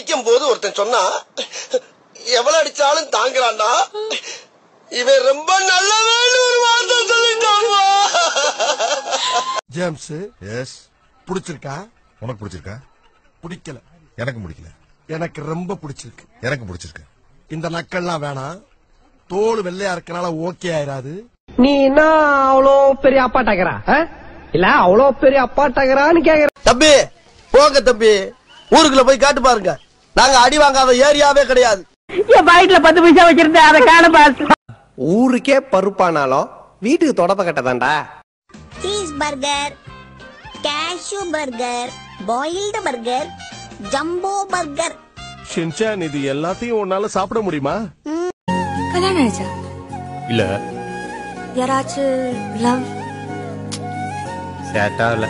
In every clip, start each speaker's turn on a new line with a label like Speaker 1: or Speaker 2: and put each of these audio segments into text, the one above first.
Speaker 1: அடிக்கும் போது ஒருத்தன் சொன்னா எவ்வளவு அடிச்சாலும் தாங்குறான்டா, இவன் ரொம்ப நல்லவன் ஒரு வார்த்தை சொல்லிட்டான்வா. James,
Speaker 2: S.
Speaker 1: புடிச்சிருக்கா?
Speaker 2: உனக்கு பிடிச்சிருக்கா?
Speaker 1: பிடிக்கல.
Speaker 2: எனக்கு பிடிக்கல.
Speaker 1: எனக்கு ரொம்ப பிடிச்சிருக்கு.
Speaker 2: எனக்கு பிடிச்சிருக்கு.
Speaker 1: இந்த நக்கல்லாம் வேணாம். தோல் வெள்ளையா இருக்கனால ஓகே ஆயிராது.
Speaker 3: நீ என்ன அவ்வளோ பெரிய அப்பாட்டாக்குறா இல்ல அவ்வளோ பெரிய அப்பாட்டாக்குறான்னு கேக்குற.
Speaker 1: தம்பி போங்க தம்பி, ஊருக்குள்ள போய் காட்டு பாருங்க. நாங்க அடி வாங்காத ஏரியாவே கிடையாது.
Speaker 3: என் பாக்கெட்ல 10 பைசா வச்சிருந்தேன், அதை காண பாத்து. ஊருக்கே பருப்பானாலும் வீட்டுக்கு தொடப்ப கட்டதாண்டா.
Speaker 4: Cheese burger, cashew burger, boiled burger, jumbo burger.
Speaker 5: Shinchan, இது எல்லாத்தையும் உன்னால சாப்பிட முடியுமா?
Speaker 6: கல்யாணம் ஆயிடுச்சா?
Speaker 5: இல்ல.
Speaker 6: யாராச்சும் லவ்?
Speaker 5: சேட்டா இல்ல.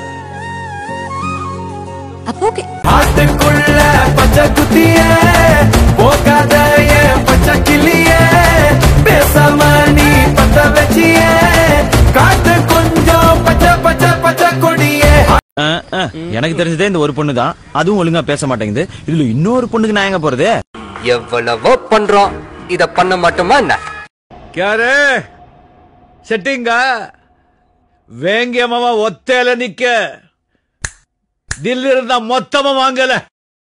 Speaker 6: அப்போ ஓகே.
Speaker 7: ஆட்டுக்குள்ள பச்சை குத்திய போகாத ஏன் பச்சை கிளிய பேசாம நீ பத்த வச்சிய காட்டு கொஞ்சம் பச்சை பச்சை பச்சை கொடிய.
Speaker 8: எனக்கு தெரிஞ்சதே இந்த ஒரு பொண்ணு தான், அதுவும் ஒழுங்கா பேச மாட்டேங்குது. இதுல இன்னொரு பொண்ணுக்கு நான் எங்க போறது?
Speaker 3: எவ்வளவோ பண்றோம், இத பண்ண மாட்டோமா என்ன?
Speaker 7: யாரு செட்டிங்க வேங்கியமாவா ஒத்தையில நிக்க தில்லி இருந்தா மொத்தமா வாங்கல.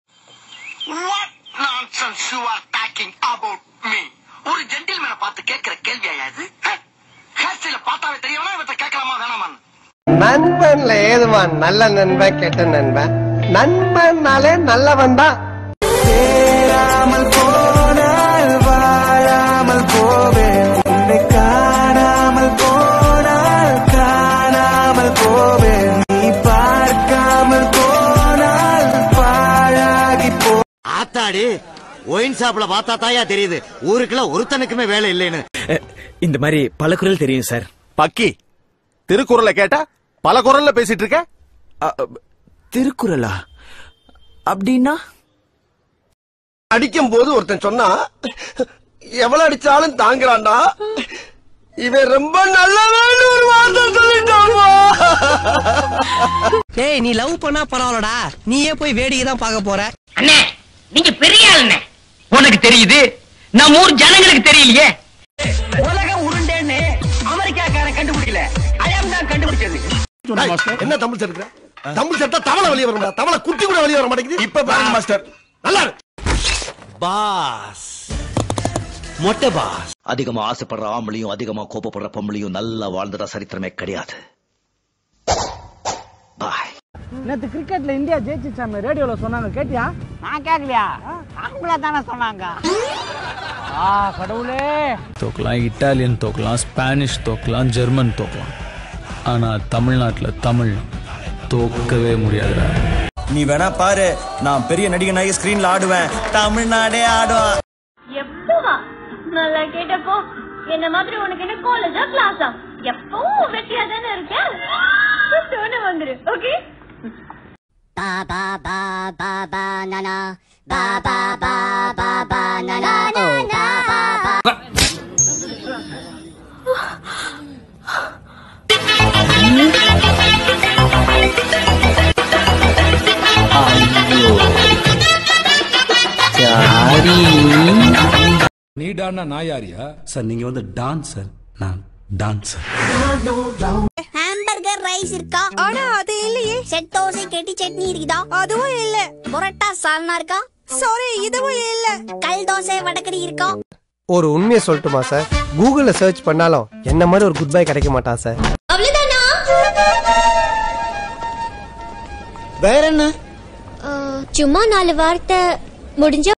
Speaker 1: ஒரு ஜென்டில்மேனை பார்த்து கேட்கிற கேள்வியா இது? ஹேர் ஸ்டைல பார்த்தாவே தெரியவனா இவற்றை கேட்கலாமா வேணாமா?
Speaker 3: நண்பன்ல ஏதுவா நல்ல நண்பன் கெட்ட நண்பன்? நண்பன்னாலே நல்லவன் தான்.
Speaker 7: சேராமல் போனால் வாழாமல் போவேன், உன்னை காணாமல் போனால் காணாமல் போவேன், நீ பார்க்காமல் போனால் பாழாகி போ.
Speaker 8: ஆத்தாடி, ஒயின் ஷாப்ல பார்த்தா தாயா தெரியுது ஊருக்குள்ள ஒருத்தனுக்குமே வேலை இல்லைன்னு. இந்த மாதிரி பல குரல் தெரியும் சார்.
Speaker 5: பக்கி, திருக்குறளை கேட்டா பல குரல்ல பேசிட்டு இருக்க.
Speaker 8: திருக்குறளா? அப்படின்னா
Speaker 1: அடிக்கும் போது ஒருத்தன் சொன்னா எவ்வளவு அடிச்சாலும் தாங்குறான்டா, இவன் ரொம்ப நல்லவன் ஒரு வார்த்தை சொல்லிட்டான்வா.
Speaker 3: டேய், நீ லவ் பண்ணா பரவாயில்லடா, நீயே போய் வேடிக்கை தான் பார்க்க போற.
Speaker 9: அண்ணே, நீங்க பெரிய ஆளுண்ணே. உனக்கு தெரியுது, நம்ம ஊர் ஜனங்களுக்கு தெரியலையே.
Speaker 3: உலகம் உருண்டேன்னு அமெரிக்காக்காரன் கண்டுபிடிக்கல, அயம் தான் கண்டுபிடிச்சது.
Speaker 1: என்ன தமிழ் சேர்க்கிற? தமிழ் சேர்த்தா தவளை வெளியே வர, தவளை குட்டி கூட வெளியே வர மாட்டேங்குது. இப்ப பாருங்க மாஸ்டர், நல்லா
Speaker 8: பாஸ், மொட்டை பாஸ். அதிகமா ஆசைப்படுற ஆம்பளையும் அதிகமா கோபப்படுற பொம்பளையும் நல்லா வாழ்ந்துட சரித்திரமே கிடையாது. பாய்.
Speaker 3: நேத்து கிரிக்கெட்ல இந்தியா ஜெயிச்சுச்சாமே ரேடியோல சொன்னாங்க, கேட்டியா? நான் கேட்கலையா, அவங்களா தானே சொன்னாங்க. கடவுளே,
Speaker 10: தோக்கலாம், இட்டாலியன் தோக்கலாம், ஸ்பானிஷ் தோக்கலாம், ஜெர்மன் தோக்கலாம், ஆனா தமிழ்நாட்டுல தமிழ் தோக்கவே முடியாதுடா.
Speaker 8: நீ வேணா பாரு, நான் பெரிய நடிகனாகி ஸ்கிரீன்ல ஆடுவேன், தமிழ்நாடே ஆடும்.
Speaker 4: எப்பவா நல்லா கேட்டப்போ என்ன மாதிரி உனக்கு என்ன காலேஜா கிளாஸா? எப்பவும் வெட்டியா தானே இருக்கேன். வந்துரு, ஓகே? பாபா பாபா பானானா பாபா பாபா பானானா பாபா.
Speaker 10: நீ டான்னா நான் யாரியா? சார் நீங்க வந்து டான்சர், நான் டான்சர்.
Speaker 4: ஹாம்பர்கர் ரைஸ் இருக்கா? ஆனா அது இல்லையே. செட் தோசை கெட்டி சட்னி இருக்குதா? அதுவும் இல்ல. பரோட்டா சால்னா இருக்கா? சாரி, இதுவும் இல்ல. கல் தோசை வடகரி இருக்கா?
Speaker 3: ஒரு உண்மையை சொல்லட்டுமா சார்? கூகுள்ல சர்ச் பண்ணாலும் என்ன மாதிரி ஒரு குட் பை கிடைக்க மாட்டான் சார்.
Speaker 4: அவ்வளவுதானா?
Speaker 3: வேற என்ன?
Speaker 4: சும்மா 4 வார்த்தை முடிஞ்ச